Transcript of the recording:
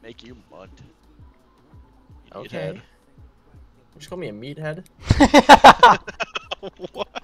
Make you munt. Okay. Just call me a meathead. What?